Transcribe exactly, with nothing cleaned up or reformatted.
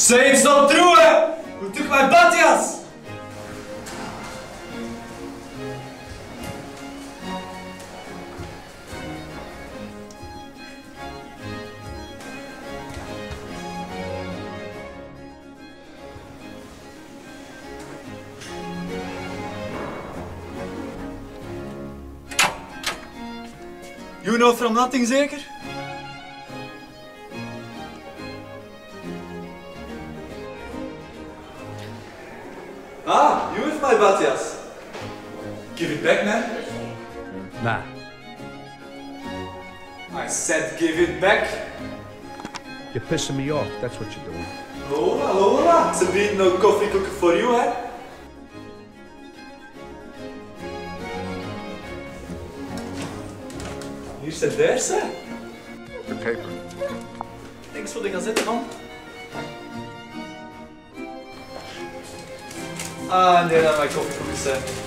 Say it's not true, eh? Who took my badjas? You know from nothing, zeker? Ah, you have my badjas. Give it back, man. Nah. I said give it back. You're pissing me off, that's what you're doing. Lola, Lola. It's a bit no coffee cooker for you, eh? Hier staat deze. The paper. Thanks voor de gazette, man. Ah, en daar mijn koffiekoekjes.